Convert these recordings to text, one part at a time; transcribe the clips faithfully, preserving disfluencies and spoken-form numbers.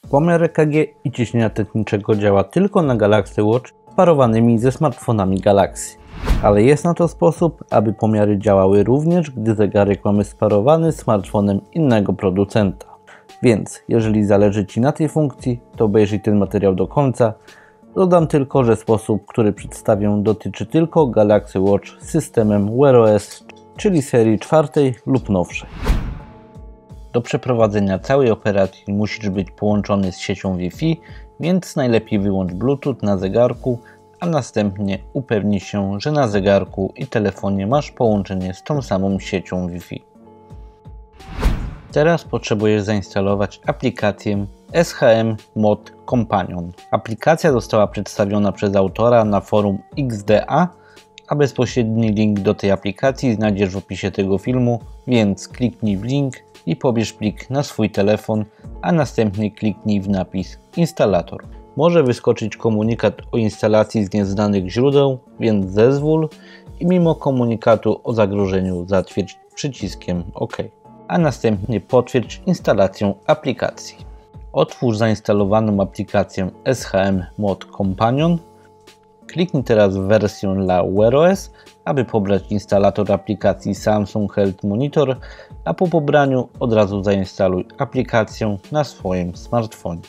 Pomiar E K G i ciśnienia tętniczego działa tylko na Galaxy Watch parowanymi ze smartfonami Galaxy. Ale jest na to sposób, aby pomiary działały również, gdy zegarek mamy sparowany z smartfonem innego producenta. Więc jeżeli zależy Ci na tej funkcji, to obejrzyj ten materiał do końca. Dodam tylko, że sposób, który przedstawię, dotyczy tylko Galaxy Watch z systemem Wear O S, czyli serii czwartej lub nowszej. Do przeprowadzenia całej operacji musisz być połączony z siecią Wi-Fi, więc najlepiej wyłącz Bluetooth na zegarku, a następnie upewnij się, że na zegarku i telefonie masz połączenie z tą samą siecią Wi-Fi. Teraz potrzebujesz zainstalować aplikację S H M Mod Companion. Aplikacja została przedstawiona przez autora na forum X D A, a bezpośredni link do tej aplikacji znajdziesz w opisie tego filmu, więc kliknij w link i pobierz plik na swój telefon, a następnie kliknij w napis Instalator. Może wyskoczyć komunikat o instalacji z nieznanych źródeł, więc zezwól i mimo komunikatu o zagrożeniu zatwierdź przyciskiem OK, a następnie potwierdź instalację aplikacji. Otwórz zainstalowaną aplikację S H M Mod Companion. Kliknij teraz w wersję dla Wear O S, aby pobrać instalator aplikacji Samsung Health Monitor, a po pobraniu od razu zainstaluj aplikację na swoim smartfonie.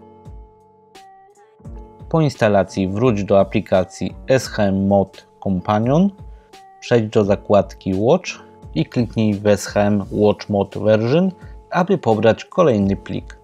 Po instalacji wróć do aplikacji S H M Mod Companion, przejdź do zakładki Watch i kliknij w S H M Watch Mod Version, aby pobrać kolejny plik.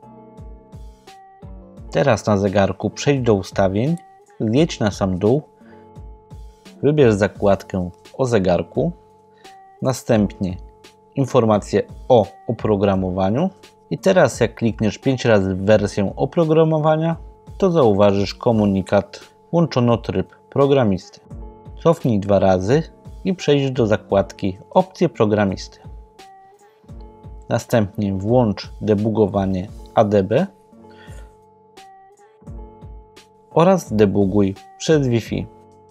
Teraz na zegarku przejdź do ustawień, zjedź na sam dół, wybierz zakładkę o zegarku, następnie informacje o oprogramowaniu i teraz jak klikniesz pięć razy w wersję oprogramowania, to zauważysz komunikat włączono tryb programisty. Cofnij dwa razy i przejdź do zakładki opcje programisty. Następnie włącz debugowanie A D B oraz debuguj przez Wi-Fi.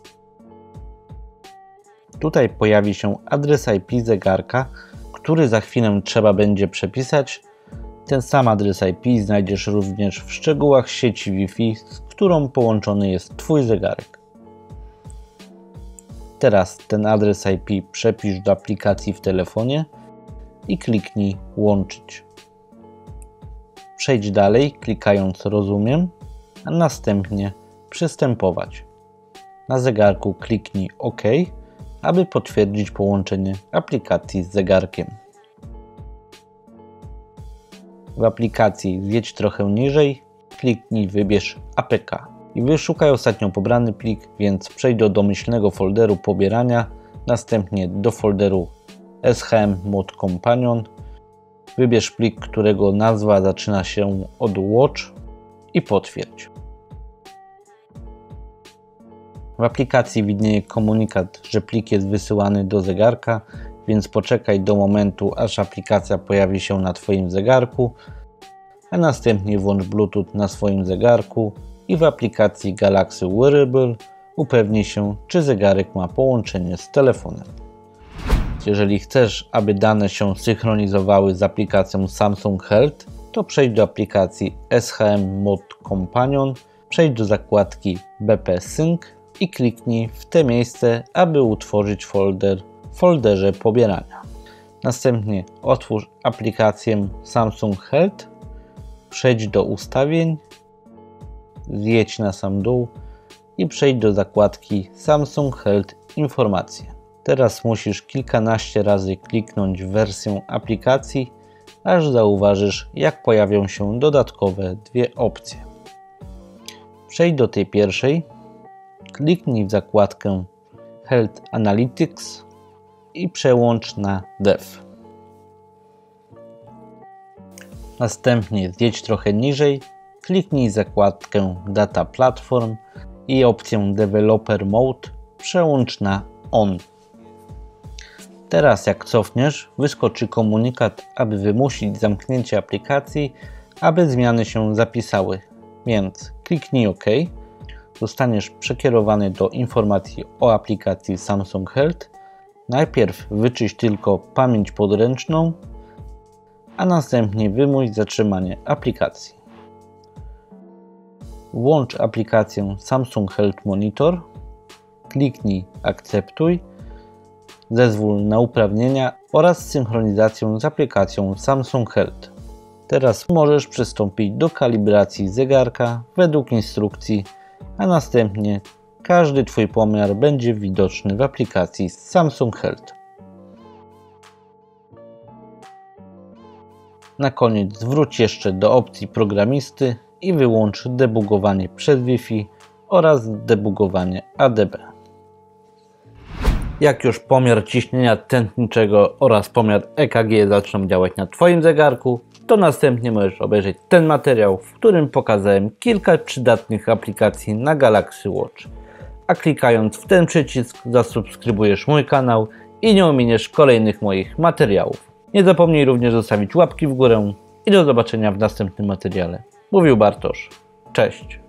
Tutaj pojawi się adres I P zegarka, który za chwilę trzeba będzie przepisać. Ten sam adres I P znajdziesz również w szczegółach sieci Wi-Fi, z którą połączony jest Twój zegarek. Teraz ten adres I P przepisz do aplikacji w telefonie i kliknij łączyć. Przejdź dalej klikając rozumiem, a następnie przystępować. Na zegarku kliknij OK, aby potwierdzić połączenie aplikacji z zegarkiem. W aplikacji zjedź trochę niżej, kliknij wybierz A P K i wyszukaj ostatnio pobrany plik, więc przejdź do domyślnego folderu pobierania, następnie do folderu S H M Mod Companion, wybierz plik, którego nazwa zaczyna się od Watch i potwierdź. W aplikacji widnieje komunikat, że plik jest wysyłany do zegarka, więc poczekaj do momentu, aż aplikacja pojawi się na Twoim zegarku, a następnie włącz Bluetooth na swoim zegarku i w aplikacji Galaxy Wearable upewnij się, czy zegarek ma połączenie z telefonem. Jeżeli chcesz, aby dane się synchronizowały z aplikacją Samsung Health, to przejdź do aplikacji S H M Mod Companion, przejdź do zakładki B P Sync i kliknij w te miejsce, aby utworzyć folder w folderze pobierania. Następnie otwórz aplikację Samsung Health, przejdź do ustawień, zjedź na sam dół i przejdź do zakładki Samsung Health Informacje. Teraz musisz kilkanaście razy kliknąć w wersję aplikacji, aż zauważysz, jak pojawią się dodatkowe dwie opcje. Przejdź do tej pierwszej, kliknij w zakładkę Health Analytics i przełącz na Dev. Następnie zjedź trochę niżej, kliknij zakładkę Data Platform i opcję Developer Mode przełącz na On. Teraz jak cofniesz, wyskoczy komunikat, aby wymusić zamknięcie aplikacji, aby zmiany się zapisały, więc kliknij OK. Zostaniesz przekierowany do informacji o aplikacji Samsung Health. Najpierw wyczyść tylko pamięć podręczną, a następnie wymuś zatrzymanie aplikacji. włącz aplikację Samsung Health Monitor, kliknij Akceptuj, zezwól na uprawnienia oraz synchronizację z aplikacją Samsung Health. Teraz możesz przystąpić do kalibracji zegarka według instrukcji, a następnie każdy Twój pomiar będzie widoczny w aplikacji Samsung Health. Na koniec wróć jeszcze do opcji programisty i wyłącz debugowanie przez Wi-Fi oraz debugowanie A D B. Jak już pomiar ciśnienia tętniczego oraz pomiar E K G zaczną działać na Twoim zegarku, to następnie możesz obejrzeć ten materiał, w którym pokazałem kilka przydatnych aplikacji na Galaxy Watch. A klikając w ten przycisk zasubskrybujesz mój kanał i nie ominiesz kolejnych moich materiałów. Nie zapomnij również zostawić łapki w górę i do zobaczenia w następnym materiale. Mówił Bartosz. Cześć!